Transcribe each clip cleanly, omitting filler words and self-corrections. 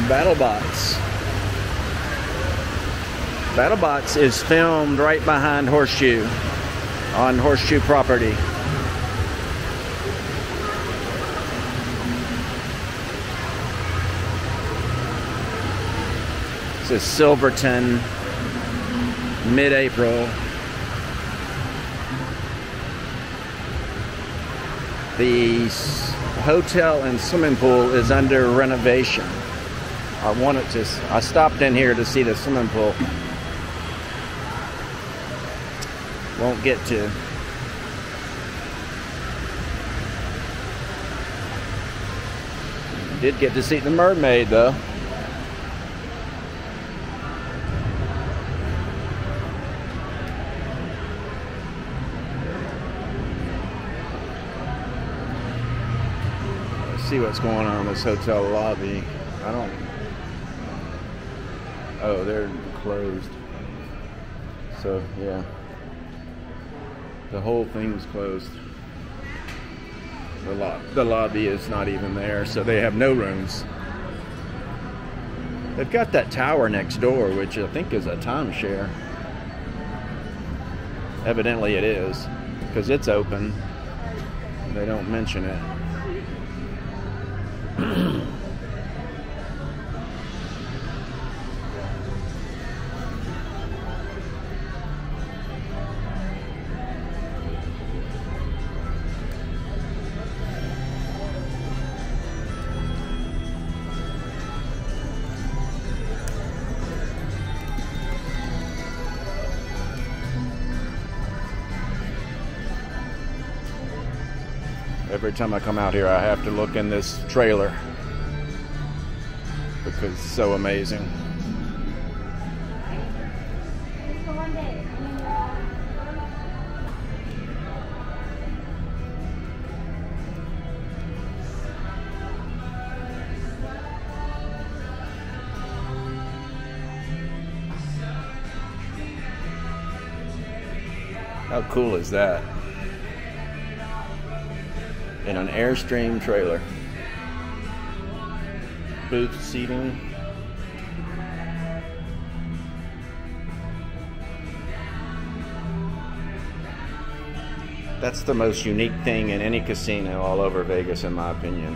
BattleBots. BattleBots is filmed right behind Horseshoe, on Horseshoe property. This is Silverton, mid-April. The hotel and swimming pool is under renovation. I stopped in here to see the swimming pool. Won't get to. Did get to see the mermaid though. Let's see what's going on in this hotel lobby. Oh, they're closed. So yeah. The whole thing's closed. The lobby is not even there, so they have no rooms. They've got that tower next door, which I think is a timeshare. Evidently it is, because it's open. They don't mention it. Every time I come out here, I have to look in this trailer because it's so amazing. How cool is that? In an Airstream trailer. Booth seating. That's the most unique thing in any casino all over Vegas, in my opinion.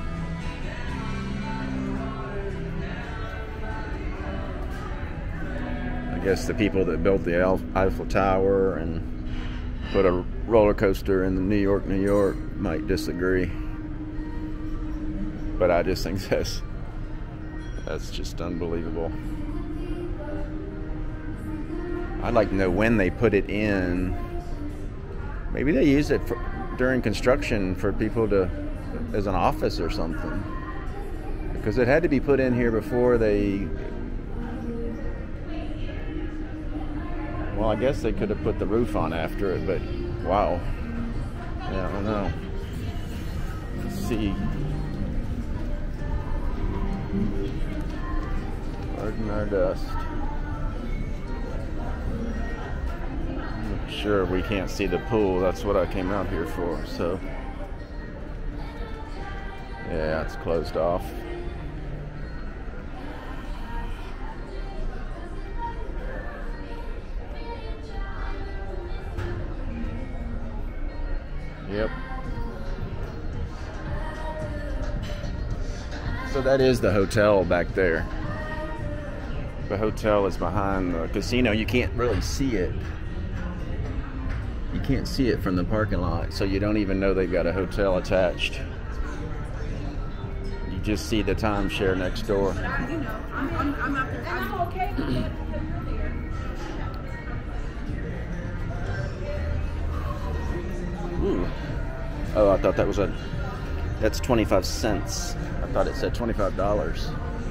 I guess the people that built the Eiffel Tower and put a roller coaster in the New York might disagree, but I just think that's just unbelievable. I'd like to know when they put it in. Maybe they used it during construction for people as an office or something, because it had to be put in here before they. Well, I guess they could have put the roof on after it, but wow. Yeah, I don't know. Let's see. Pardon our dust. I'm sure we can't see the pool. That's what I came out here for, so. Yeah, it's closed off. Yep. So that is the hotel back there. The hotel is behind the casino. You can't really see it. You can't see it from the parking lot, so you don't even know they've got a hotel attached. You just see the timeshare next door. I'm okay. Ooh. Oh, I thought that was that's 25 cents. I thought it said $25.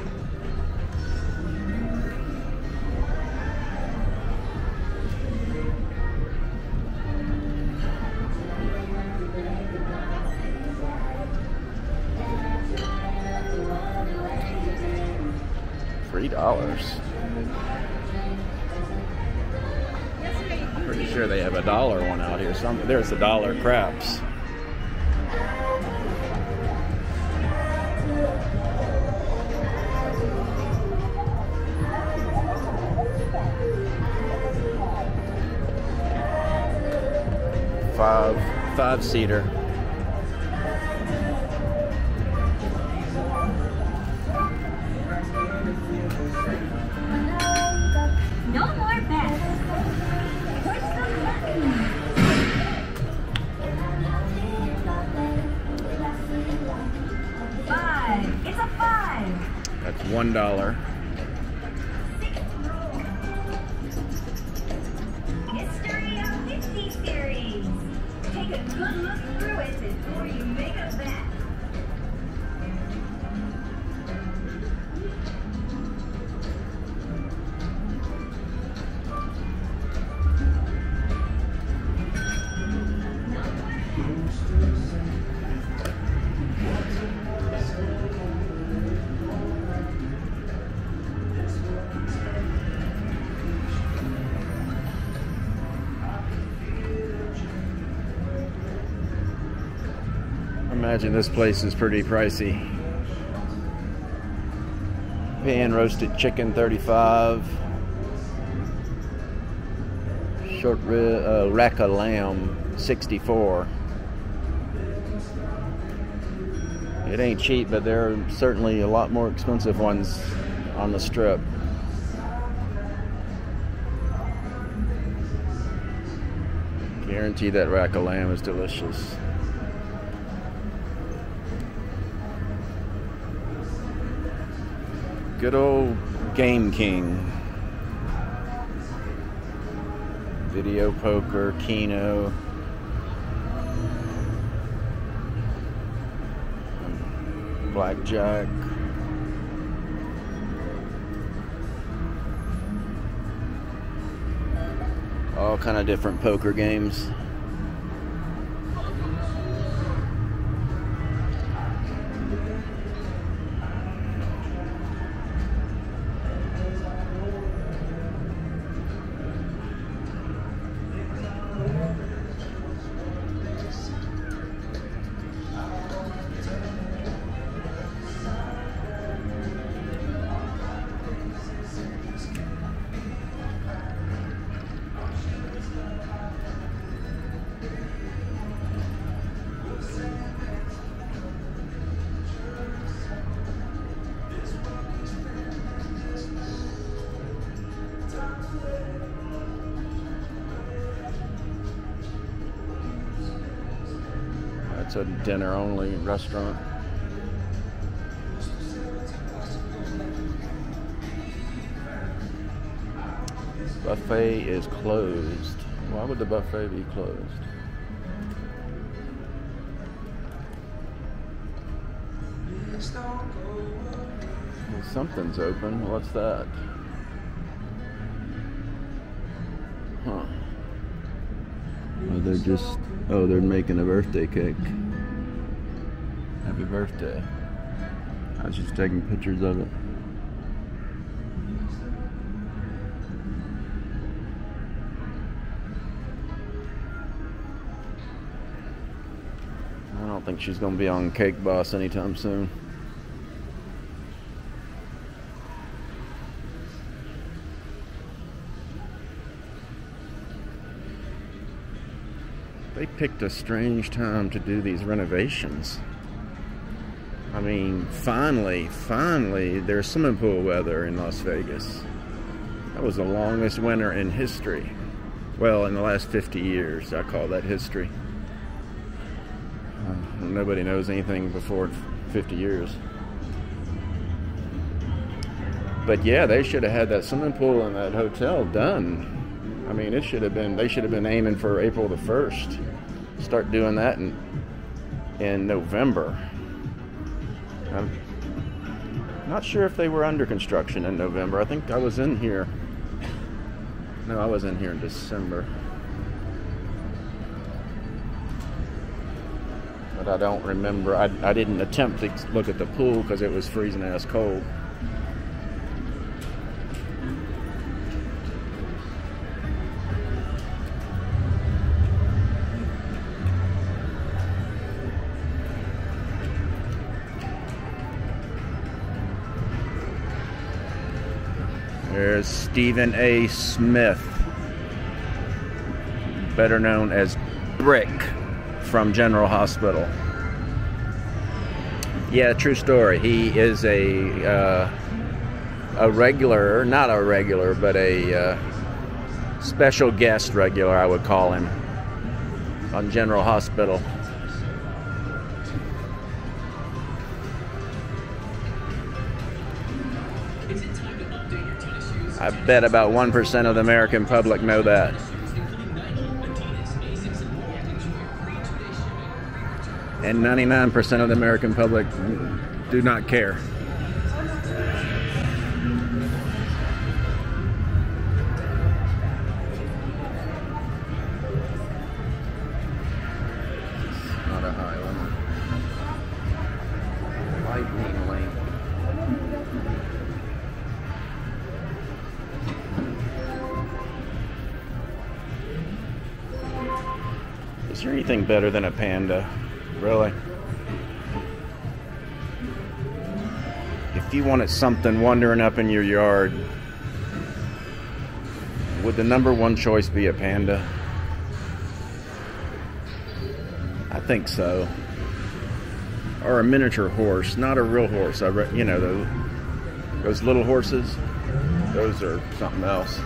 $3. Pretty sure they have a $1 one out here. There's the $1 craps. five-seater. No more bets. Push the button. 5. It's a 5. That's $1. History of 50 series. Take a good look through it before you make a bet. Imagine this place is pretty pricey. Pan roasted chicken, 35. Short rib, rack of lamb, 64. It ain't cheap, but there are certainly a lot more expensive ones on the strip. Guarantee that rack of lamb is delicious. Good old Game King. Video poker, Keno. Blackjack. All kind of different poker games. It's a dinner-only restaurant. Buffet is closed. Why would the buffet be closed? Well, something's open. What's that? Huh. Oh, they're making a birthday cake. Happy birthday. I was just taking pictures of it. I don't think she's gonna be on Cake Boss anytime soon. They picked a strange time to do these renovations. I mean, finally, there's swimming pool weather in Las Vegas. That was the longest winter in history. Well, in the last 50 years, I call that history. Nobody knows anything before 50 years. But yeah, they should have had that swimming pool in that hotel done. I mean, they should have been aiming for April the 1st. Start doing that in November. I'm not sure if they were under construction in November. I think I was in here. No, I was in here in December. But I don't remember. I didn't attempt to look at the pool because it was freezing ass cold. There's Stephen A. Smith, better known as brick from General Hospital. Yeah, true story. He is a regular, not a regular, but a special guest regular, I would call him, on General Hospital. I bet about 1% of the American public know that. And 99% of the American public do not care. Not a highland. Lightning lane. Is there anything better than a panda? Really? If you wanted something wandering up in your yard, would the #1 choice be a panda? I think so. Or a miniature horse, not a real horse. You know, those little horses, those are something else.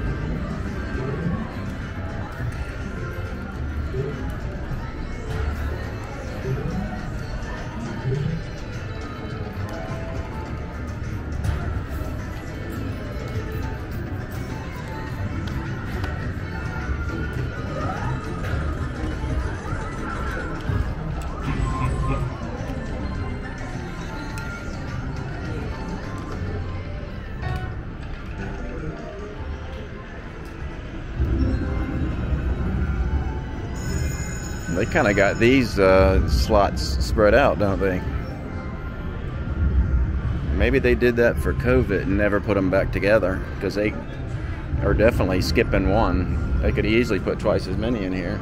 They kind of got these slots spread out, don't they? Maybe they did that for COVID and never put them back together, because they are definitely skipping one. They could easily put twice as many in here.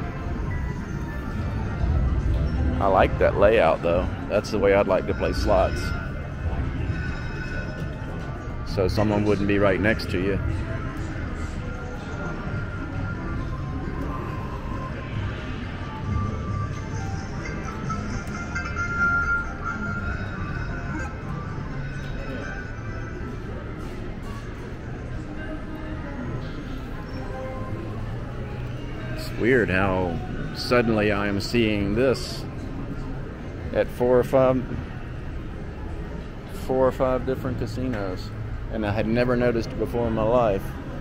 I like that layout though. That's the way I'd like to play slots. So someone wouldn't be right next to you. Weird how suddenly I am seeing this at four or five different casinos, and I had never noticed it before in my life.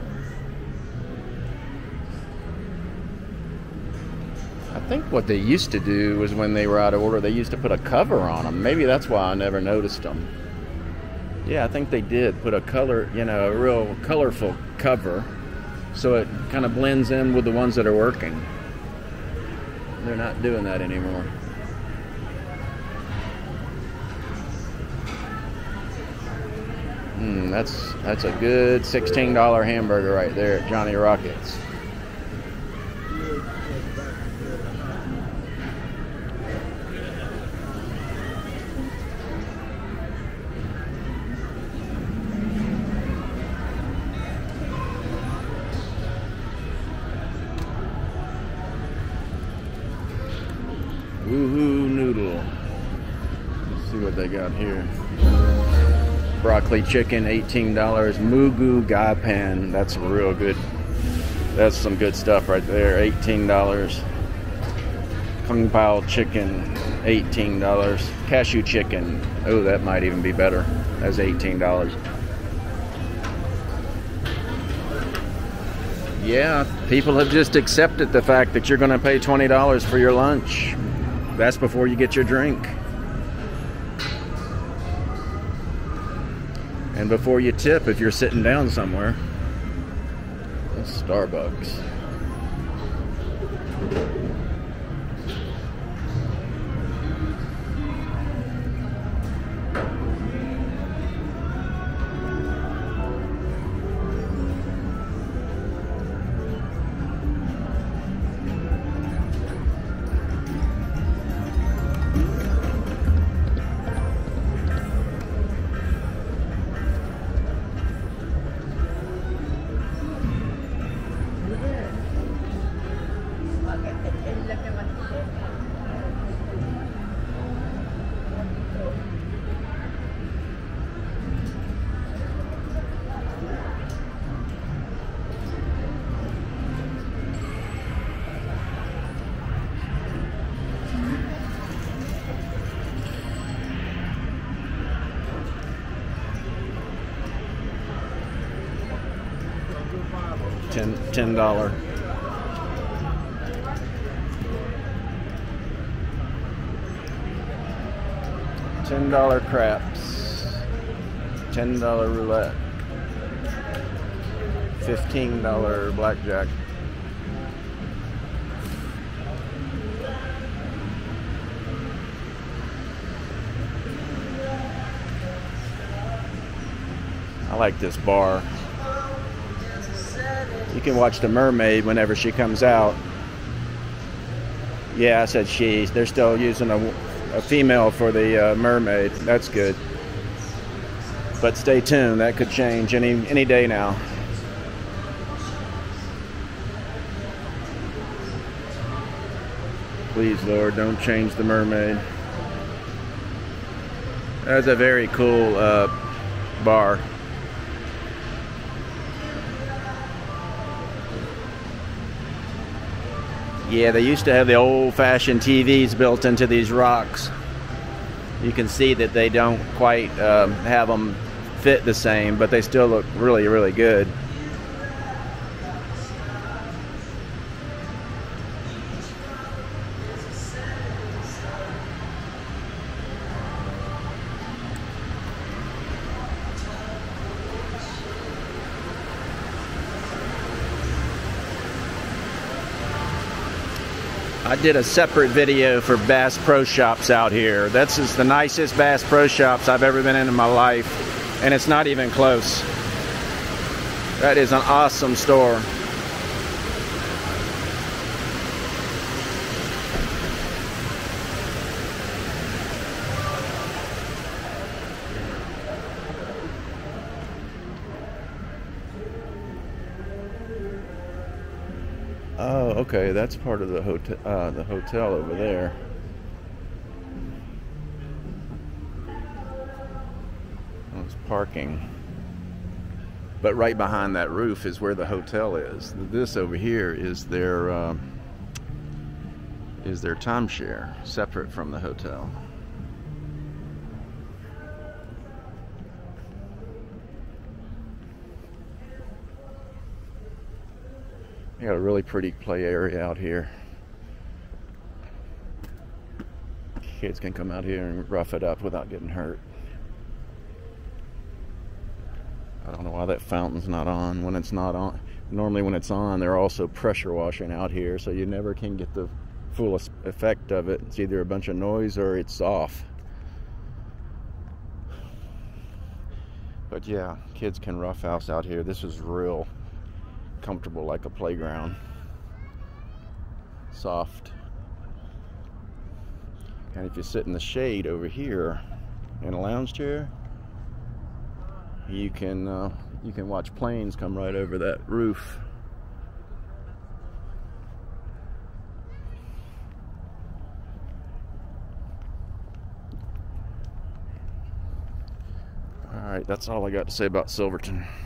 I think what they used to do was, when they were out of order, they used to put a cover on them. Maybe that's why I never noticed them. Yeah, I think they did put a color, you know, a real colorful cover, so it kind of blends in with the ones that are working. They're not doing that anymore. That's a good $16 hamburger right there at Johnny Rockets. Woohoo noodle. Let's see what they got here. Broccoli chicken, $18. Mugu gai pan. That's real good. That's some good stuff right there. $18. Kung Pao chicken, $18. Cashew chicken. Oh, that might even be better. That's $18. Yeah, people have just accepted the fact that you're going to pay $20 for your lunch. That's before you get your drink. And before you tip if you're sitting down somewhere. That's Starbucks. $10. $10 craps, $10 roulette, $15 blackjack. I like this bar. You can watch the mermaid whenever she comes out. Yeah, I said she. They're still using a female for the mermaid. That's good. But stay tuned. That could change any day now. Please, Lord, don't change the mermaid. That's a very cool bar. Yeah, they used to have the old-fashioned TVs built into these rocks. You can see that they don't quite have them fit the same, but they still look really, really good. I did a separate video for Bass Pro Shops out here. That's just the nicest Bass Pro Shops I've ever been in my life, and it's not even close. That is an awesome store. Oh, okay, that's part of the hotel over there. Oh, it's parking. But right behind that roof is where the hotel is. This over here is their timeshare, separate from the hotel. You got a really pretty play area out here. Kids can come out here and rough it up without getting hurt. I don't know why that fountain's not on when it's not on. Normally when it's on, they're also pressure washing out here, so you never can get the full effect of it. It's either a bunch of noise or it's off. But yeah, kids can roughhouse out here. This is real comfortable, like a playground. Soft. And if you sit in the shade over here in a lounge chair, you can watch planes come right over that roof. All right, that's all I got to say about Silverton.